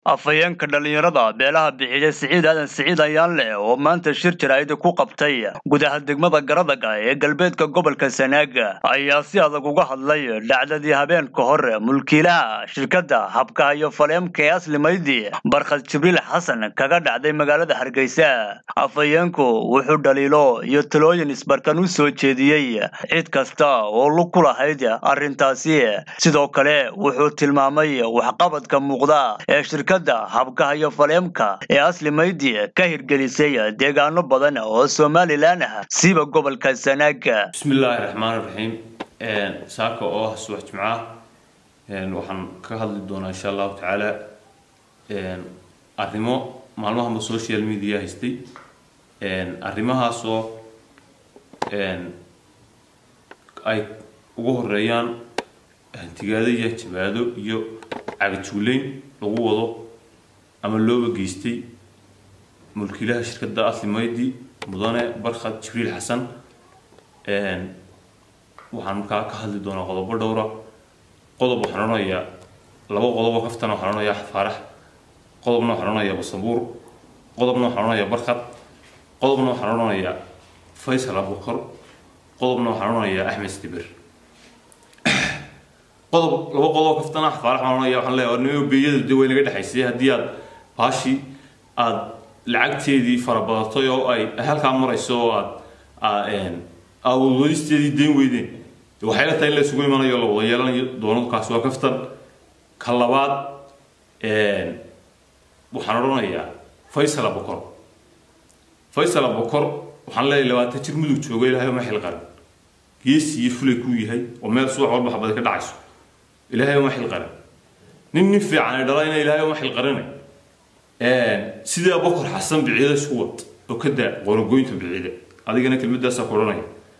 afayeenka dhalinyarada beelaha bixiye Siciid Aadan Siciid ayaan leh oo maanta shir jiraayid ku qabtay gudaha degmada Garadaga ee galbeedka gobolka Sanaaga ayaa si adag uga hadlay dhacdadii habeenka hore mulkiilaha shirkadda habka iyo faleemka ee Aslimaydi Barkhad Jibriil Xasan kaga dhacday magaalada Hargeysa. Afayeenku wuxuu dhaliilo iyo talooyin isbarkan u soo jeediyay cid kasta oo lug ku lahayd arrintaasi, sidoo kale wuxuu tilmaamay waxqabadka muuqda ee shirkadda habka iyo faleemka ee Aslimaydi ka hirgelisay deegaano badan oo Soomaaliland ah siiba gobolka Sanaaga. Bismillahir Rahmaanir Rahiim. Saaka oo subax Jimcaha waxaan ka hadli doonaa insha Allah taala arrimo maalmaha social media haystay arrimahaas oo ay ugu horeeyaan hantigaadaya jabaado iyo cagjuuleyn lagu wado ama loo geystay mulkiilaha shirkadda Aslimaydi mudane Barkhad Jibriil Xasan. waxaan ka hadli doonaa qodobo dhowr ah. qodob waxaan oranaya laba qodob oo kaftan waxaan oranaya Faarax, qodobna waxaan oranaya Basanbuur, qodobna waxaan oranaya Barkhad, qodobna waxaan oranaya Faysal Abukar, qodobna waxaan oranaya Axmed Stibir. qodob laba qodob kaftan Faarax waxaan oranaya waxaan leeyahay inuu beeyada way naga dhaxaysay haddii aad baashi aad lacagteedii farabadatay oo ay halka marayso oo aad wadisteedii deen weydeen waxay la tahay in la isugu imanayo la wada yeelanayo doonadu kaas waa kaftan ka labaad. waxaan oranayaa Faysal Abukar waxaan leeyahay 20 jir mudug joogay Ilaahay ma xil qaran geesi fulay ku yahay oo meel suuq walba xabad ka dhacayso Ilaahay ma xil qaran nin fiican ay dhalayna Ilaahay ma xil qaran sida Abukar Xasan biciida isku wad oo ka daa qorgoynta biciida adigana kelmadaas ku oranaya.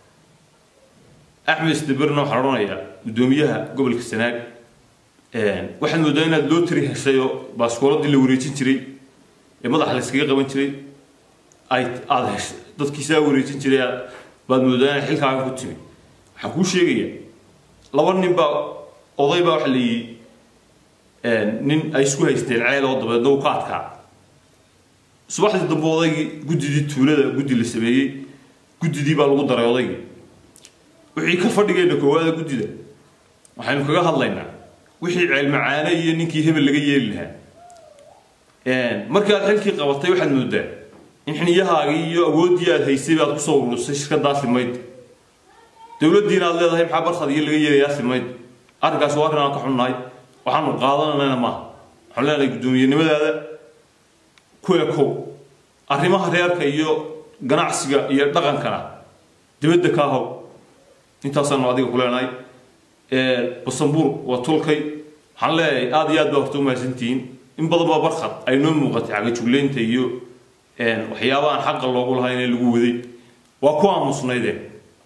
Axmed Stibirna waxaan oranayaa gudoomiyaha gobolka Sanaag waxaan moodaa inaad loo tiri heshay oo baaskooladii la wareejin jiray ee madaxa la iskaga qaban jiray ay aad heshay dadkiisa wareejin jiray baad moodaa in xilkaaga ku timi. waxaan ku sheegaya laba nin baa oday baa wax la nin ay isku haysteen ceel oo dabeedna uu ka adkaa subaxdii dambe odaygii gudidii tuulada gudi la sameeyay gudidii baa lagu daray odaygii wixii ka fadhigayna koowaada gudida waxaanu kaga hadlaynaa wixii ceel macaane iyo ninkii hebel laga yeeli lahaa markaad xilkii qabatay waxaad moodaa in xiniyahaagii iyo awoodii aad haysay baad ku soo urusay shirkadda Aslimaydi dawladdiina aad leedahay maxaa Barkhad iyo laga yeelay Aslimaydi. arrinkaas waa arrin ka xunnahay waxaanu qaadanayna ma waxaan leenahay gudoomiyadnimadaada ku ekow arrimaha reerka iyo ganacsiga iyo dhaqankana dibadda ka haw intaasaan adiga ku leenahay. Basanbuur waa tulkay waxaan leeyahay aad iyo aad baa horta u mahadsantihiin in badan baa Barkhad ay noo muuqatay cagajugleynta iyo waxyaabahan xaqqa loogu lahayn in lagu waday waa ku aamusnaydeen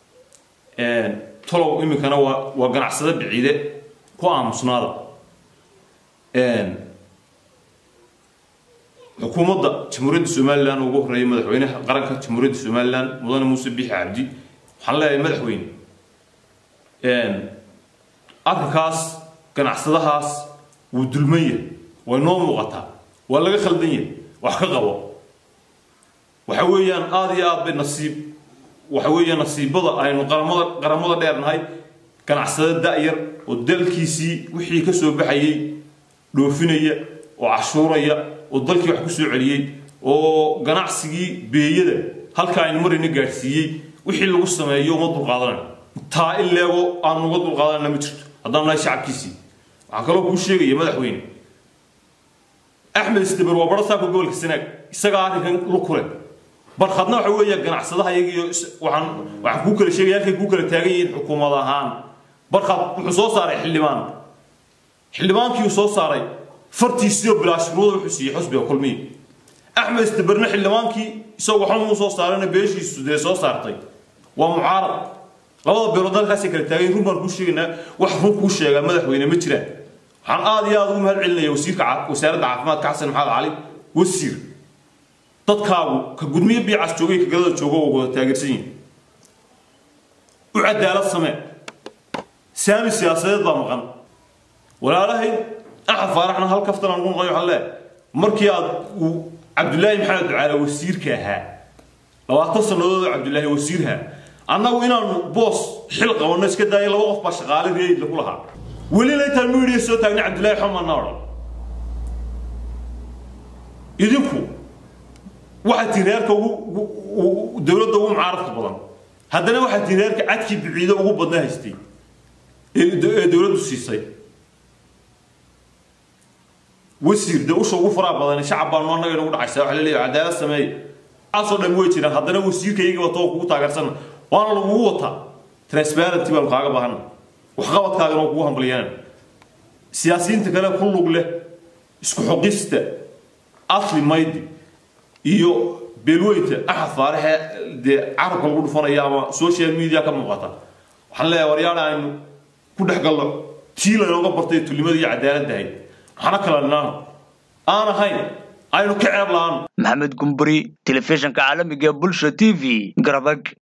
tolow iminkana waa ganacsada biciide ku aamusnaada. xukuumadda jamhuuriyadda Soomaaliland ugu horeeyay madaxweynaha qaranka jamhuuriyadda Soomaaliland mudane Muuse Biixi Cabdi waxaan leeyahay madaxweyne arrinkaas ganacsadahaas wuu dulman yahay way noo muuqataa waa laga khaldan yahay wax ka qabo waxa weeyaan aad iyo aad bay nasiibada aynu qaramada dheernahay ganacsada da'yar oo dalkiisii wixii ka soo baxayay dhoofinaya oo cashuuraya oo dalkii wax ku soo celiyay oo ganacsigii beeyada halka aynu marina gaarsiiyay wixii lagu sameeyo ma dulqaadanayno taa ileego aan uga dulqaadanayna ma jirto haddaan nahay shacabkiisii. waxaan kaloo kuu sheegaya madaxweyne Axmed Stibir waa barasaaka gobolka Sanaag isaga arrinkan lu kule Barkhadna waxa weeye ganacsadaha iyaga waxaan ku kala sheegay halkay ku kala taagan yihiin xukuumad ahaan. Barkhad wuxuu soo saaray xildhibaankii uu soo saaray fartiisii bilaashruuda wuxuu siiyay xusbiga kulmiye. Axmed Stibirna xildhibaankii isagoo waxaan uu soo saarayna beeshiisu dee soo saartay waa mucaarad labada beelood halkaas kala taagan run baan ku sheegnaa wax run ku sheega madaxweyne ma jiraan. waxaan aad iyo aad ugu mahad celinayaa wasiirka wasaaradda caafimaadka Xasan Maxamed Cali wasiir dadkaagu ka gudmiye biicas joogay ka galada joogo oo wada taageersan yihiin u cadaalad samee saami siyaasadeed baa maqan walaalahay أحد فارحنا هالكفتنا نقول غير حلا markii aad Cabdullaahi Maxamed Ducaale wasiirka ahaa 20 sanadood Cabdullaahi wasiirha annagu inaanu boos xil qabanno iska daayay laba qof ba shaqaale reeyid lagu lahaa wali la inta media soo taagna Cabdullaahi Xamaan Naaro idinku waxa tireerka dawladda ugu mucaaradka badan haddana waxa tireerka cadki biciido ugu badna haystay dawladdu siisay wasiir da usoo ugu fara badan shacab baan naga ugu dhacaysa waxa la leeyahay cadaalad sameey aso dhan way jiraan haddana wasiirkayga wato kugu taageersan waana lagu wata transparency baan kaaga baahan wax qabadkaaga oo kugu hambaliyaan siyaasiyiinta kale ku lug leh isku xoqista asli maydi iyo beelweyta axad faaraxe de carabka lagu dhufanaya ama social media ka muuqata waxaan leeyahay waryaal aan ku dhaxgalno tiila looga bartay tulimadii cadaaladda ahayd waxana kala naan aan ahayn aynu ka ceeb laan maxamed gumburi telefishinka caalamiga bulsho TV garabag